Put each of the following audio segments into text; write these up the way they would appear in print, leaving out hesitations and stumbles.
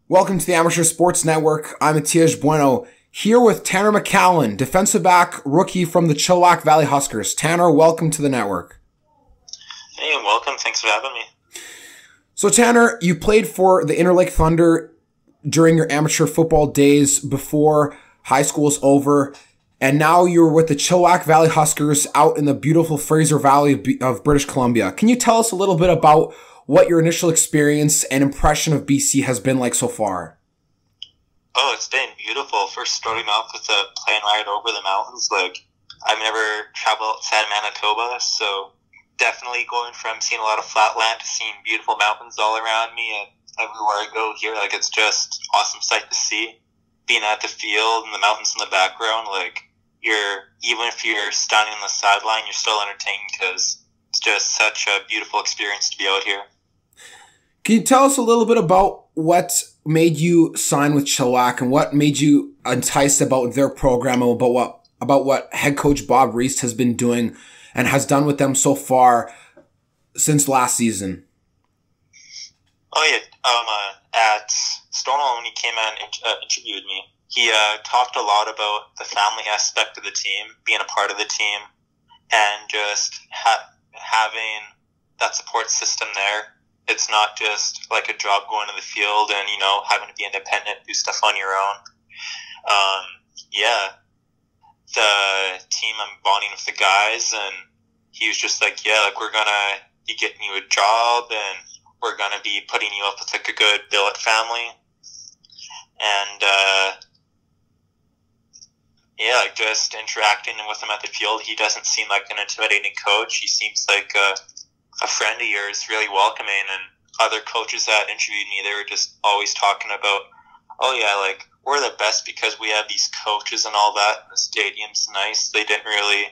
Welcome to the Amateur Sports Network. I'm Matias Bueno, here with Tanner McCallen, defensive back rookie from the Chilliwack Valley Huskers. Tanner, welcome to the network. Hey, welcome. Thanks for having me. So Tanner, you played for the Interlake Thunder during your amateur football days before high school's over, and now you're with the Chilliwack Valley Huskers out in the beautiful Fraser Valley of British Columbia. Can you tell us a little bit about what your initial experience and impression of BC has been like so far? Oh, it's been beautiful. First, starting off with a plane ride over the mountains. I've never traveled outside Manitoba, so definitely going from seeing a lot of flat land to seeing beautiful mountains all around me and everywhere I go here. It's just awesome sight to see. Being at the field and the mountains in the background, even if you're standing on the sideline, you're still entertained because it's just such a beautiful experience to be out here. Can you tell us a little bit about what made you sign with Chilliwack and what made you enticed about their program and about what head coach Bob Reist has been doing and has done with them so far since last season? Oh yeah, at Stonewall when he came in and interviewed me, he talked a lot about the family aspect of the team, being a part of the team, and just having that support system there. It's not just like a job going to the field and, having to be independent, do stuff on your own. The team, I'm bonding with the guys, and he was just like, we're going to be getting you a job, and we're going to be putting you up with a good billet family. And, just interacting with him at the field, he doesn't seem like an intimidating coach. He seems like a friend of yours, really welcoming, and other coaches that interviewed me, they were just always talking about, we're the best because we have these coaches and all that. The stadium's nice. They didn't really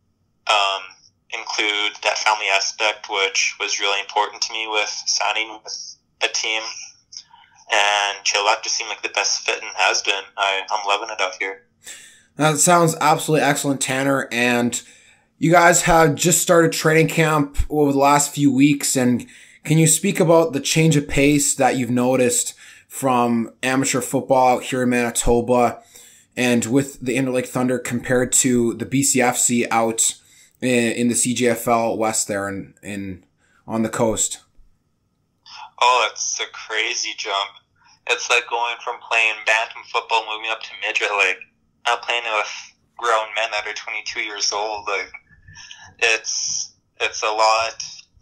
include that family aspect, which was really important to me with signing with a team. And Chilliwack just seemed like the best fit and has been. I'm loving it out here. That sounds absolutely excellent, Tanner. And you guys have just started training camp over the last few weeks, and can you speak about the change of pace that you've noticed from amateur football out here in Manitoba and with the Interlake Thunder compared to the BCFC out in the CJFL West there in on the coast? Oh, it's a crazy jump. It's like going from playing bantam football moving up to midget. I'm playing with grown men that are 22 years old. It's a lot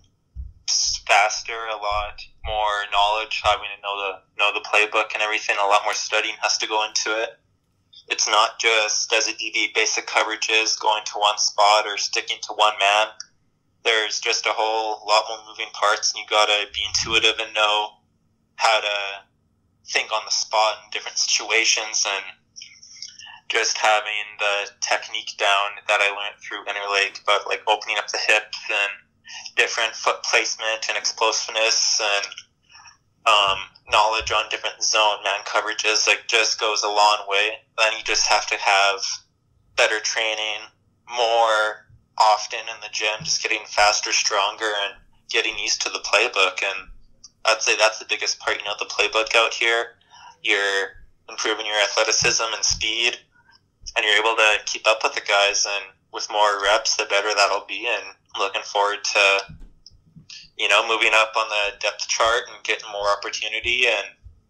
faster, a lot more knowledge, having to know the playbook and everything. A lot more studying has to go into it. It's not just as a DB basic coverages, going to one spot or sticking to one man. There's just a whole lot more moving parts, and you gotta be intuitive and know how to think on the spot in different situations, and just having the technique down that I learned through Interlake, but opening up the hips and different foot placement and explosiveness and knowledge on different zone man coverages, just goes a long way. Then you just have to have better training more often in the gym, just getting faster, stronger, and getting used to the playbook. And I'd say that's the biggest part, the playbook out here. You're improving your athleticism and speed, and you're able to keep up with the guys, and with more reps, the better that'll be. And looking forward to, moving up on the depth chart and getting more opportunity and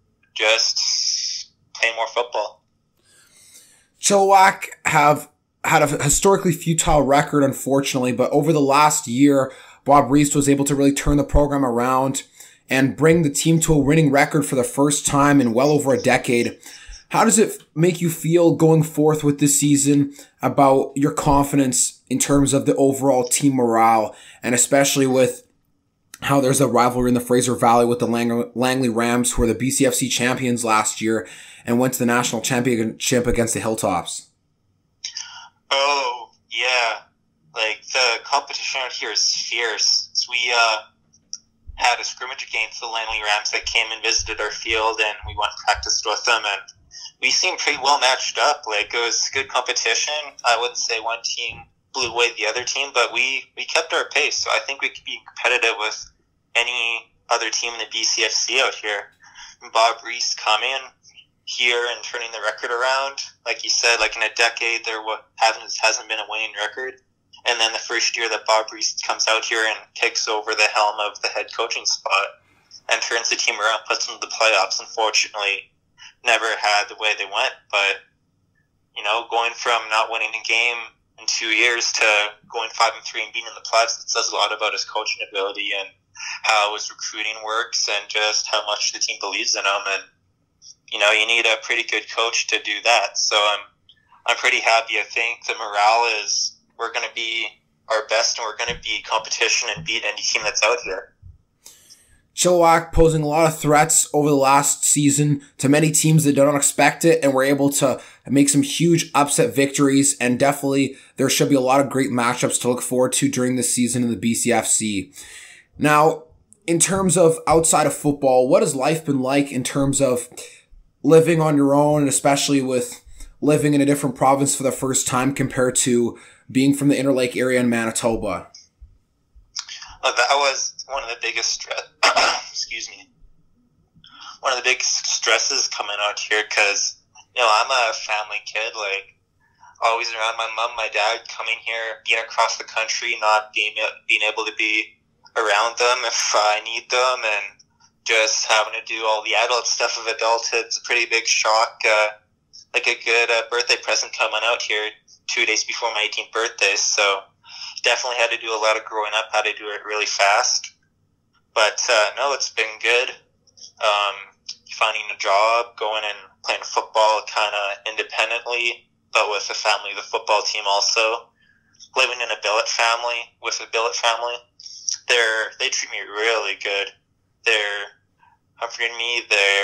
just playing more football. Chilliwack have had a historically futile record, unfortunately, but over the last year, Bob Reist was able to really turn the program around and bring the team to a winning record for the first time in well over a decade. How does it make you feel going forth with this season about your confidence in terms of the overall team morale, and especially with how there's a rivalry in the Fraser Valley with the Langley Rams, who were the BCFC champions last year and went to the national championship against the Hilltops? Oh, yeah. The competition out here is fierce. So we had a scrimmage against the Langley Rams that came and visited our field, and we went and practiced with them, and we seemed pretty well matched up. It was good competition. I wouldn't say one team blew away the other team, but we kept our pace. So I think we could be competitive with any other team in the BCFC out here. Bob Reese coming here and turning the record around. Like you said, like in a decade, there hasn't been a winning record. And then the first year that Bob Reese comes out here and takes over the helm of the head coaching spot and turns the team around, puts them to the playoffs. Unfortunately, never had the way they went. But, you know, going from not winning a game in 2 years to going 5-3 and being in the playoffs, it says a lot about his coaching ability and how his recruiting works and just how much the team believes in him. And, you know, you need a pretty good coach to do that. So I'm pretty happy. I think the morale is we're going to be our best and we're going to be competition and beat any team that's out here. Chilliwack posing a lot of threats over the last season to many teams that don't expect it, and were able to make some huge upset victories, and definitely there should be a lot of great matchups to look forward to during this season in the BCFC. Now, in terms of outside of football, what has life been like in terms of living on your own, and especially with living in a different province for the first time compared to being from the Interlake area in Manitoba? Well, that was one of the biggest excuse me. One of the biggest stresses coming out here because, you know, I'm a family kid, like always around my mom, my dad, coming here, being across the country, not being able to be around them if I need them, and just having to do all the adult stuff of adulthood. It's a pretty big shock. Like a good birthday present coming out here 2 days before my 18th birthday. So definitely had to do a lot of growing up, had to do it really fast. But no, it's been good. Finding a job, going and playing football kind of independently, but with the family, the football team also. Living in a billet family, with a billet family. They treat me really good. They're comforting me.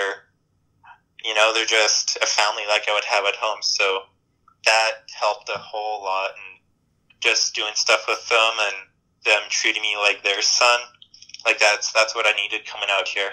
They're just a family like I would have at home. So that helped a whole lot, and just doing stuff with them and them treating me like their son. Like that's what I needed coming out here.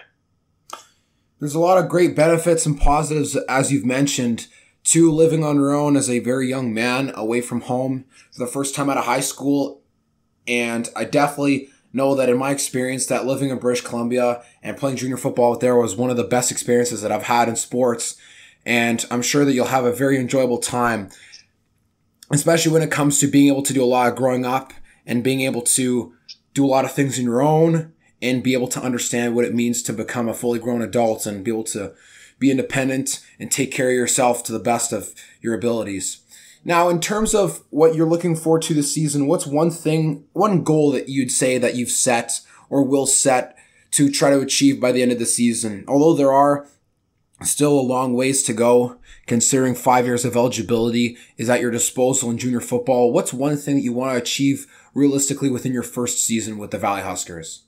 There's a lot of great benefits and positives, as you've mentioned, to living on your own as a very young man away from home for the first time out of high school. And I definitely know that in my experience that living in British Columbia and playing junior football out there was one of the best experiences that I've had in sports. And I'm sure that you'll have a very enjoyable time, especially when it comes to being able to do a lot of growing up and being able to do a lot of things on your own and be able to understand what it means to become a fully grown adult and be able to be independent and take care of yourself to the best of your abilities. Now, in terms of what you're looking forward to this season, what's one goal that you'd say that you've set or will set to try to achieve by the end of the season? Although there are still a long ways to go, considering 5 years of eligibility is at your disposal in junior football, what's one thing that you want to achieve realistically within your first season with the Valley Huskers?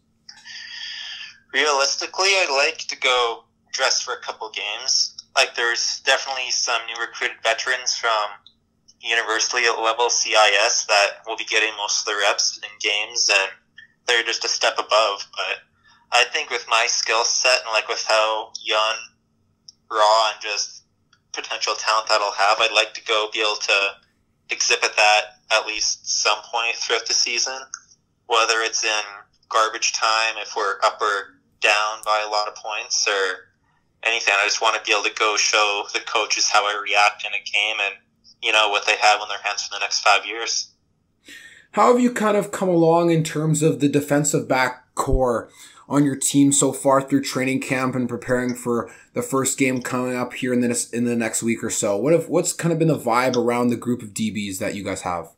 Realistically, I'd like to go dress for a couple games. Like, there's definitely some new recruited veterans from university level CIS that will be getting most of the reps in games, and they're just a step above. But I think with my skill set and like with how young, raw, and just potential talent that I'll have, I'd like to go be able to exhibit that at least some point throughout the season, whether it's in garbage time, if we're up or down by a lot of points, or anything. I just want to be able to go show the coaches how I react in a game and, you know, what they have on their hands for the next 5 years. How have you kind of come along in terms of the defensive back core on your team so far through training camp and preparing for the first game coming up here in the next week or so? What's kind of been the vibe around the group of DBs that you guys have?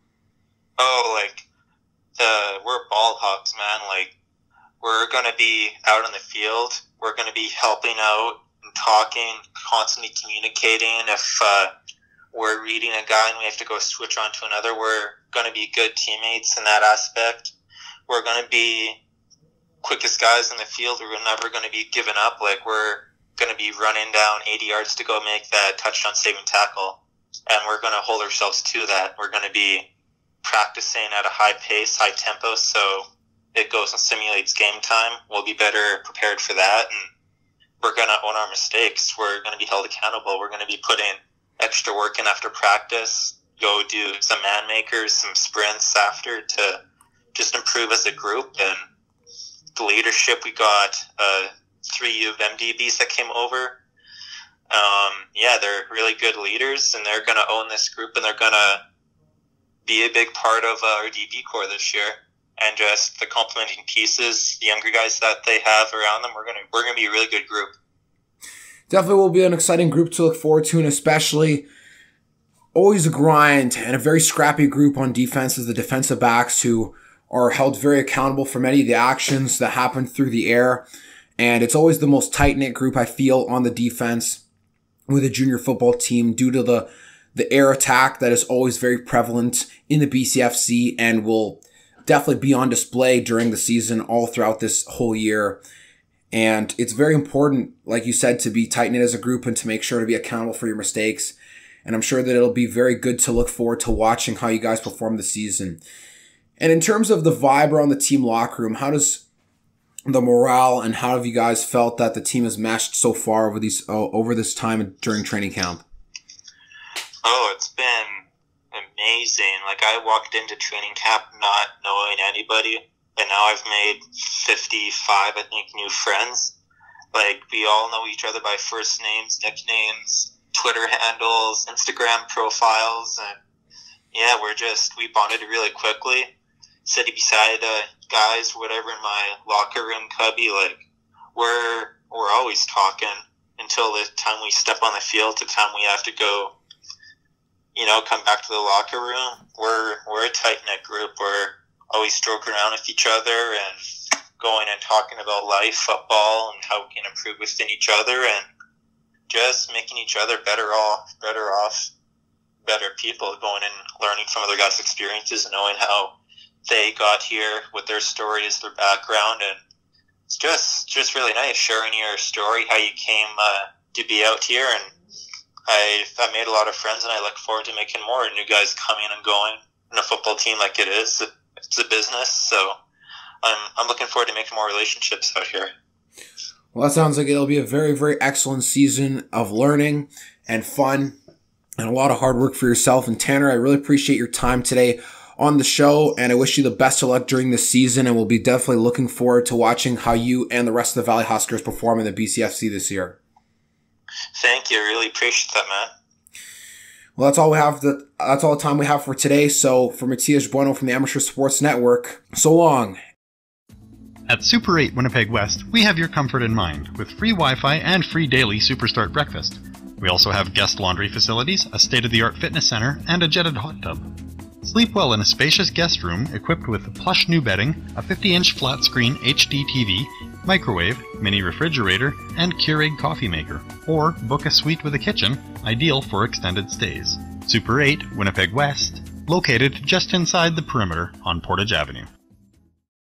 We're ball hogs, man. Like, we're going to be out in the field. We're going to be helping out and talking, constantly communicating. If we're reading a guy and we have to go switch on to another, we're going to be good teammates in that aspect. We're going to be quickest guys in the field. We're never going to be giving up. Like, we're going to be running down 80 yards to go make that touchdown saving tackle. And we're going to hold ourselves to that. We're going to be practicing at a high pace, high tempo, so it goes and simulates game time. We'll be better prepared for that, and we're going to own our mistakes. We're going to be held accountable. We're going to be putting extra work in after practice, go do some man makers, some sprints after to just improve as a group. And the leadership, we got a 3 U of M DBs that came over. Yeah, they're really good leaders, and they're going to own this group, and they're going to be a big part of our DB core this year. And just the complementing pieces, the younger guys that they have around them, we're gonna be a really good group. Definitely will be an exciting group to look forward to, and especially always a grind and a very scrappy group on defense is the defensive backs, who are held very accountable for many of the actions that happen through the air. And it's always the most tight-knit group, I feel, on the defense with a junior football team due to the air attack that is always very prevalent in the BCFC and will definitely be on display during the season all throughout this whole year. And it's very important, like you said, to be tight-knit as a group and to make sure to be accountable for your mistakes. And I'm sure that it'll be very good to look forward to watching how you guys perform this season. And in terms of the vibe around the team locker room, how does the morale and how have you guys felt that the team has meshed so far over this time during training camp? Oh, it's been amazing. Like, I walked into training camp not knowing anybody, and now I've made 55, I think, new friends. Like, we all know each other by first names, nicknames, Twitter handles, Instagram profiles, and yeah, we bonded really quickly. Sitting beside guys, whatever, in my locker room cubby, like, we're always talking until the time we step on the field, to the time we have to go, come back to the locker room. We're a tight-knit group. We're always joking around with each other and going and talking about life, football, and how we can improve within each other, and just making each other better people, going and learning from other guys' experiences and knowing how they got here, what their story is, their background, and it's just really nice sharing your story, how you came to be out here. And I made a lot of friends, and I look forward to making more new guys coming and going in a football team like it is. It's a business, so I'm looking forward to making more relationships out here. Well, that sounds like it'll be a very, very excellent season of learning and fun and a lot of hard work for yourself. And Tanner, I really appreciate your time today on the show, and I wish you the best of luck during this season, and we'll be definitely looking forward to watching how you and the rest of the Valley Huskers perform in the BCFC this year. Thank you. I really appreciate that, man. Well, that's all the time we have for today. So for Matias Bueno from the Amateur Sports Network, so long. At Super 8 Winnipeg West, we have your comfort in mind with free Wi-Fi and free daily Superstart breakfast. We also have guest laundry facilities, a state-of-the-art fitness center, and a jetted hot tub. Sleep well in a spacious guest room equipped with plush new bedding, a 50-inch flat-screen HD TV, microwave, mini refrigerator, and Keurig coffee maker. Or book a suite with a kitchen, ideal for extended stays. Super 8 Winnipeg West, located just inside the perimeter on Portage Avenue.